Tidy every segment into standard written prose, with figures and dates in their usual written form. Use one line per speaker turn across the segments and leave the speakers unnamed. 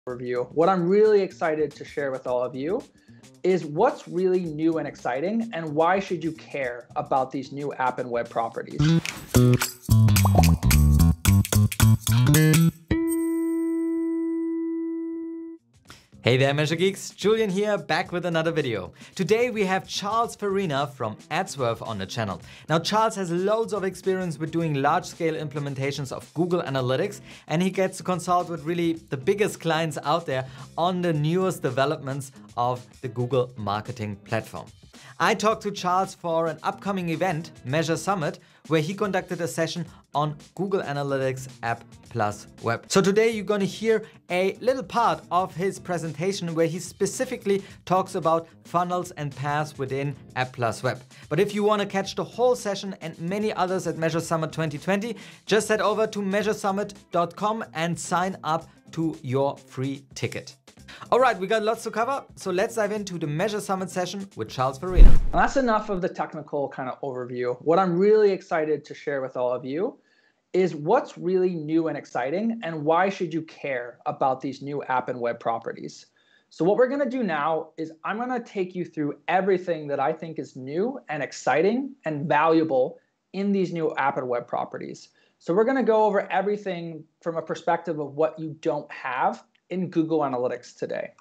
Review. What I'm really excited to share with all of you is what's really new and exciting, and why should you care about these new app and web properties.
Hey there, Measure Geeks, Julian here, back with another video. Today we have Charles Farina from Adswerve on the channel. Now Charles has loads of experience with doing large-scale implementations of Google Analytics, and he gets to consult with really the biggest clients out there on the newest developments of the Google marketing platform. I talked to Charles for an upcoming event, MeasureSummit, where he conducted a session on Google Analytics App+Web. So today you're going to hear a little part of his presentation where he specifically talks about funnels and paths within App+Web. But if you want to catch the whole session and many others at MeasureSummit 2020, just head over to MeasureSummit.com and sign up to your free ticket. All right, we got lots to cover, so let's dive into the MeasureSummit session with Charles Farina.
That's enough of the technical kind of overview. What I'm really excited to share with all of you is what's really new and exciting, and why should you care about these new app and web properties. So what we're going to do now is I'm going to take you through everything that I think is new and exciting and valuable in these new app and web properties. So we're going to go over everything from a perspective of what you don't have in Google Analytics today.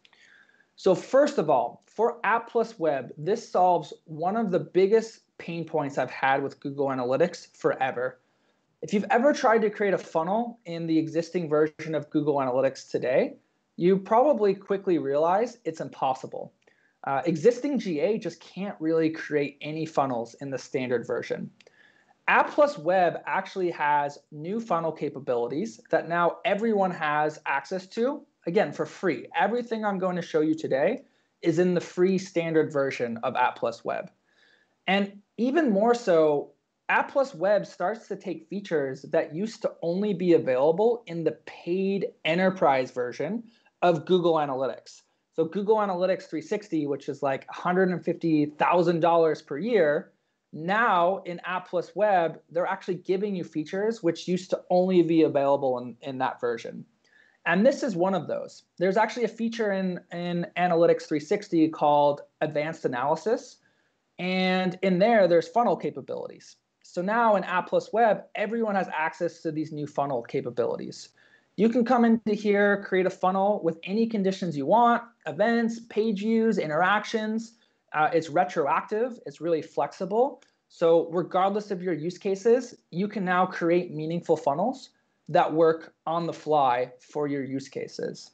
So first of all, for App+Web, this solves one of the biggest pain points I've had with Google Analytics forever. If you've ever tried to create a funnel in the existing version of Google Analytics today, you probably quickly realize it's impossible. Existing GA just can't really create any funnels in the standard version. App+Web actually has new funnel capabilities that now everyone has access to, again, for free. Everything I'm going to show you today is in the free standard version of App+Web. And even more so, App+Web starts to take features that used to only be available in the paid enterprise version of Google Analytics. So Google Analytics 360, which is like $150,000 per year, now in App+Web, they're actually giving you features which used to only be available in that version. And this is one of those. There's actually a feature in Analytics 360 called Advanced Analysis. And in there, there's funnel capabilities. So now in App+Web, everyone has access to these new funnel capabilities. You can come into here, create a funnel with any conditions you want, events, page views, interactions. It's retroactive, it's really flexible. So regardless of your use cases, you can now create meaningful funnels that work on the fly for your use cases.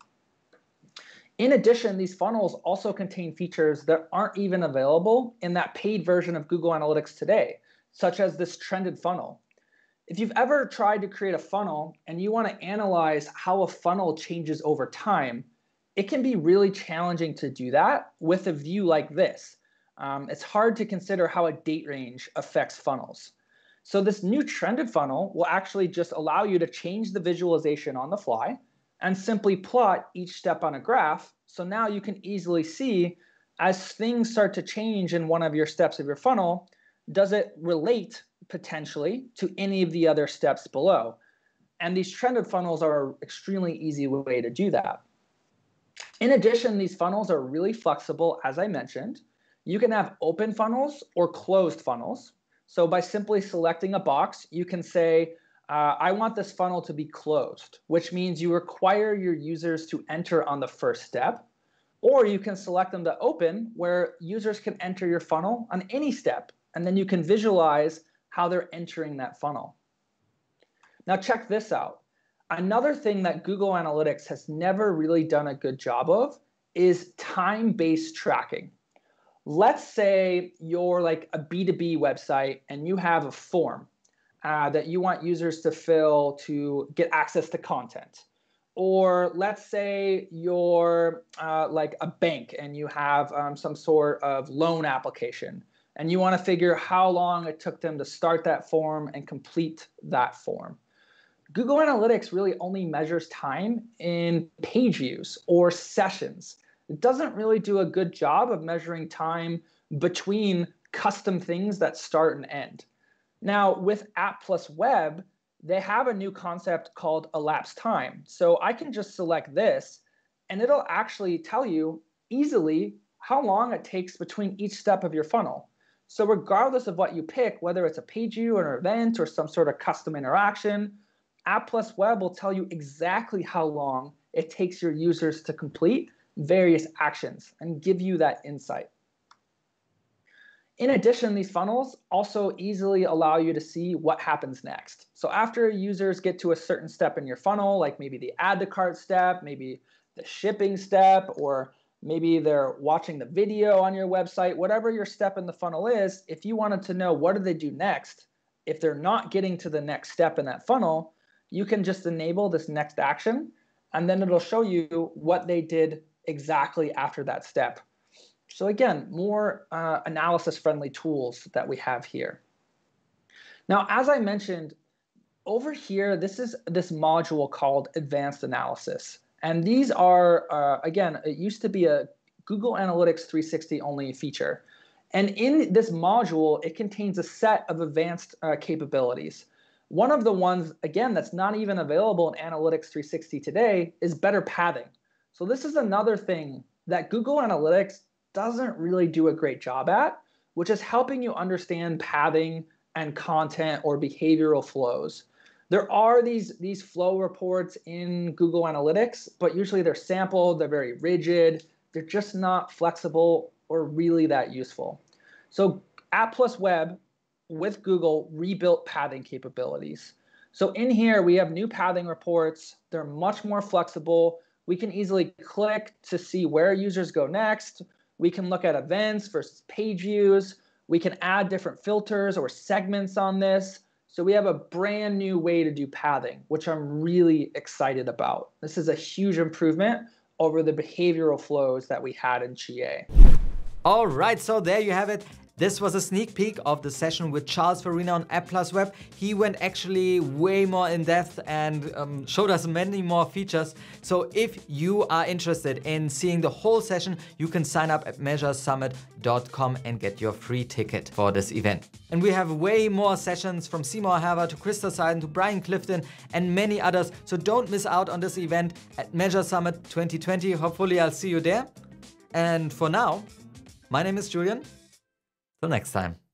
In addition, these funnels also contain features that aren't even available in that paid version of Google Analytics today, such as this trended funnel. If you've ever tried to create a funnel and you want to analyze how a funnel changes over time, it can be really challenging to do that with a view like this. It's hard to consider how a date range affects funnels. So this new trended funnel will actually just allow you to change the visualization on the fly and simply plot each step on a graph. So now you can easily see as things start to change in one of your steps of your funnel, does it relate potentially to any of the other steps below? And these trended funnels are an extremely easy way to do that. In addition, these funnels are really flexible, as I mentioned. You can have open funnels or closed funnels. So by simply selecting a box, you can say, I want this funnel to be closed, which means you require your users to enter on the first step. Or you can select them to open, where users can enter your funnel on any step, and then you can visualize how they're entering that funnel. Now check this out. Another thing that Google Analytics has never really done a good job of is time-based tracking. Let's say you're like a B2B website and you have a form that you want users to fill to get access to content. Or let's say you're like a bank and you have some sort of loan application and you want to figure how long it took them to start that form and complete that form. Google Analytics really only measures time in page views or sessions. It doesn't really do a good job of measuring time between custom things that start and end. Now, with App+Web, they have a new concept called elapsed time. So I can just select this and it'll actually tell you easily how long it takes between each step of your funnel. So regardless of what you pick, whether it's a page view or an event or some sort of custom interaction, App+Web will tell you exactly how long it takes your users to complete various actions and give you that insight. In addition, these funnels also easily allow you to see what happens next. So after users get to a certain step in your funnel, like maybe the add to cart step, maybe the shipping step, or maybe they're watching the video on your website, whatever your step in the funnel is, if you wanted to know what do they do next, if they're not getting to the next step in that funnel, you can just enable this next action, and then it'll show you what they did exactly after that step. So again, more analysis-friendly tools that we have here. Now, as I mentioned, over here, this is this module called Advanced Analysis. And these are, again, it used to be a Google Analytics 360 only feature. And in this module, it contains a set of advanced capabilities. One of the ones, again, that's not even available in Analytics 360 today is better pathing. So this is another thing that Google Analytics doesn't really do a great job at, which is helping you understand pathing and content or behavioral flows. There are these flow reports in Google Analytics, but usually they're sampled, they're very rigid, they're just not flexible or really that useful. So App+Web with Google rebuilt pathing capabilities. So in here we have new pathing reports, they're much more flexible. We can easily click to see where users go next. We can look at events versus page views. We can add different filters or segments on this. So we have a brand new way to do pathing, which I'm really excited about. This is a huge improvement over the behavioral flows that we had in GA.
All right, so there you have it. This was a sneak peek of the session with Charles Farina on App+Web. He went actually way more in depth and showed us many more features. So if you are interested in seeing the whole session, you can sign up at MeasureSummit.com and get your free ticket for this event. And we have way more sessions from Seymour Herber to Krista Seiden to Brian Clifton and many others. So don't miss out on this event at Measure Summit 2020. Hopefully I'll see you there. And for now, my name is Julian. Till next time.